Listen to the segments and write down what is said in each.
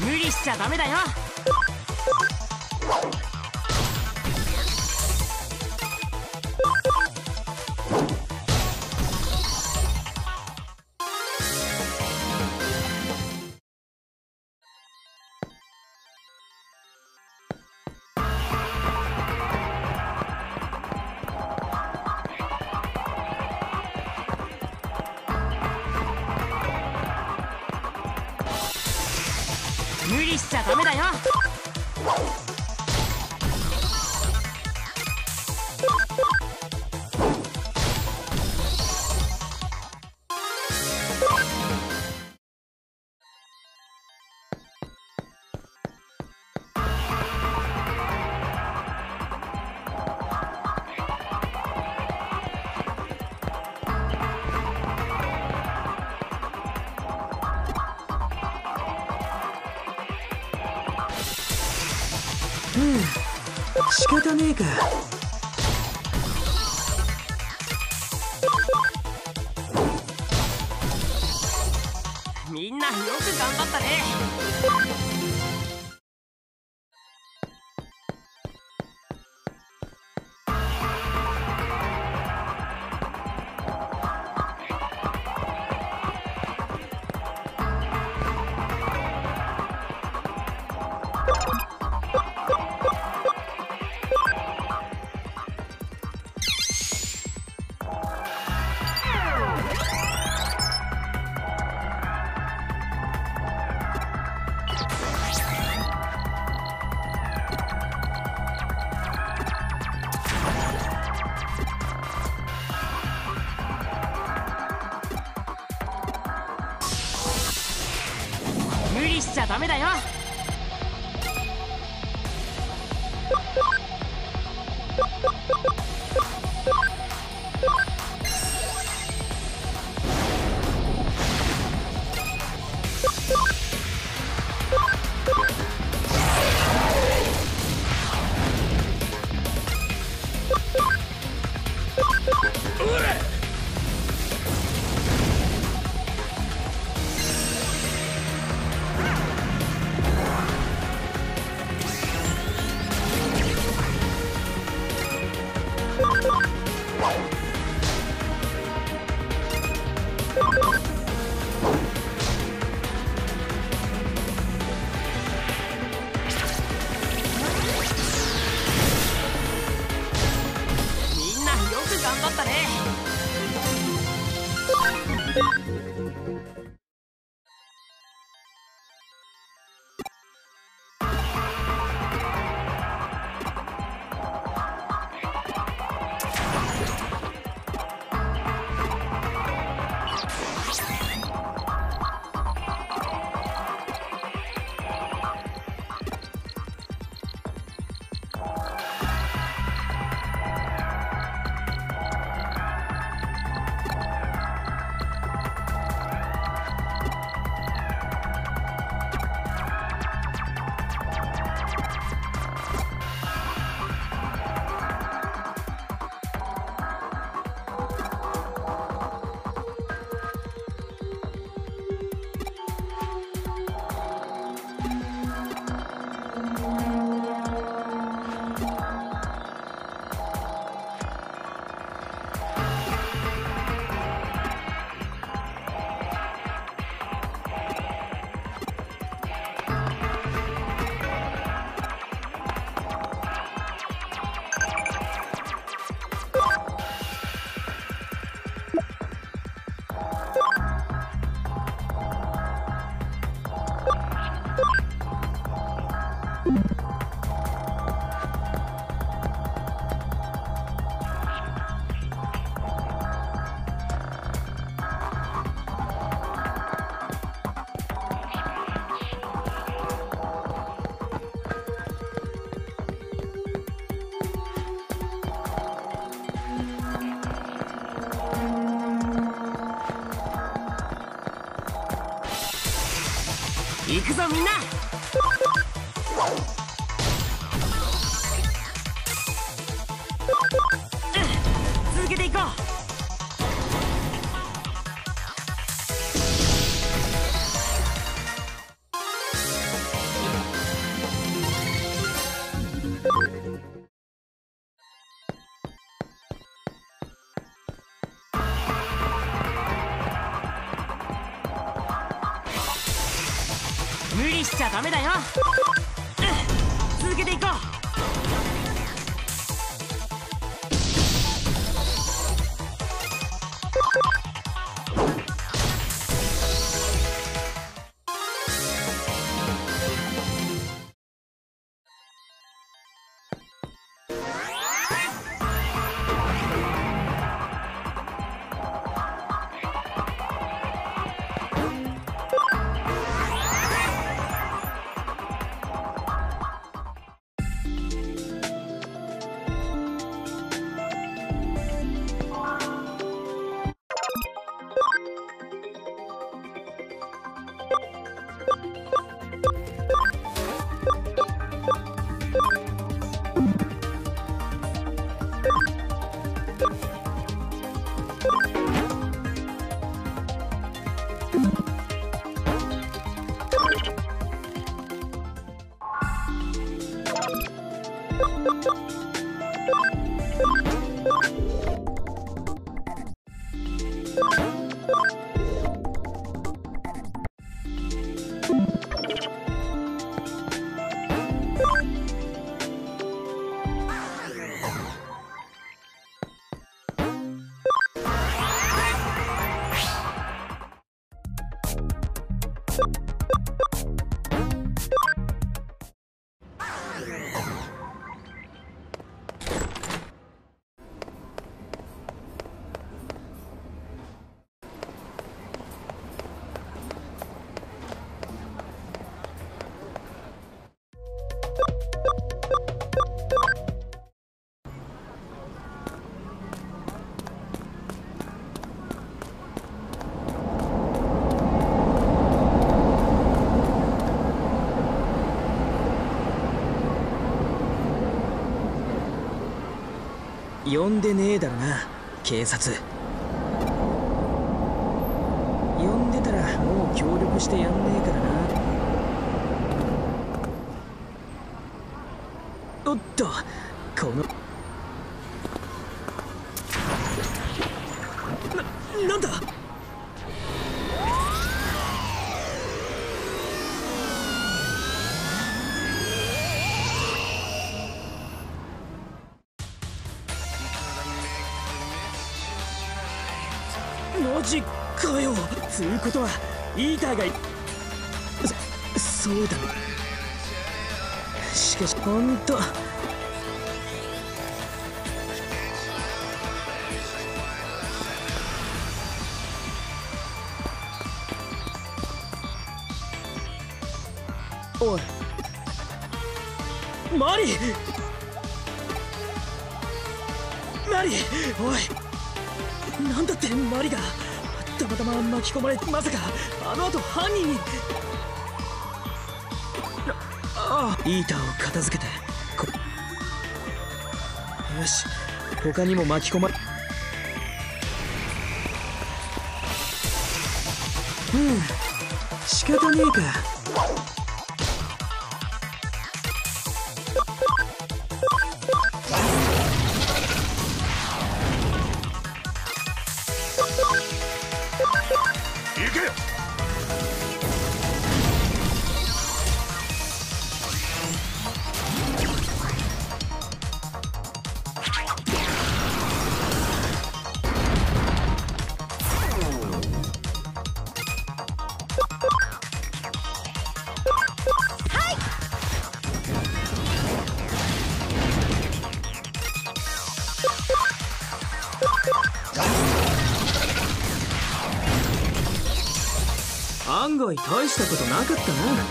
無理しちゃダメだよ。無理しちゃダメだよ。 仕方ねえか。 みんなよく頑張ったね。無理しちゃダメだよ。みんなよく頑張ったね。行くぞみんな。続けていこう。 無理しちゃダメだよ。続けていこう。 呼んでねえだろな、警察。呼んでたらもう協力してやんねえからな。おっと、このなんだ。マジかよ。つうことはイーターがそうだね。しかしほんとおいマリおい、なんだってマリがたまたま巻き込まれ、まさかあの後犯人に。イーターを片付けてよし、他にも巻き込まれ。仕方ねえか。案外大したことなかったな。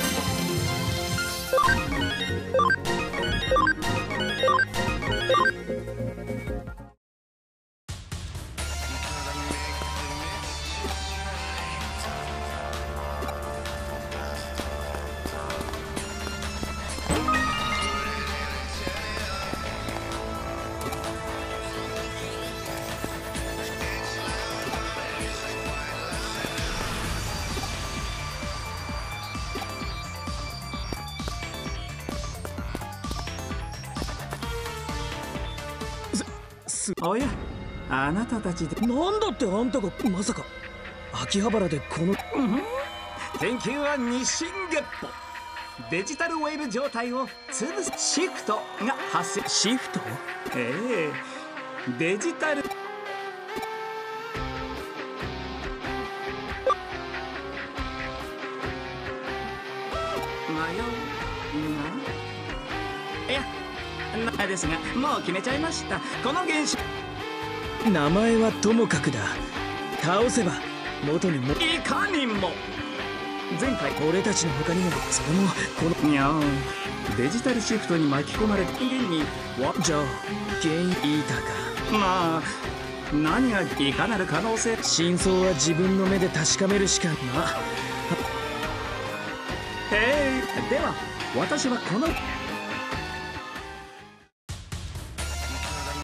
おや、あなたたちで。 なんだってあんたがまさか秋葉原でこの。 研究は日進月歩。デジタルウェーブ状態を潰すシフトが発生。 シフト？ デジタルいやなんですが、もう決めちゃいました。この現象、 名前はともかくだ。倒せば元にも。 いかにも前回俺たちの他にもそれもこのにゃーデジタルシフトに巻き込まれた人間にじゃあ原因言いたか。 まあ何がいかなる可能性。 真相は自分の目で確かめるしかな。 では私はこの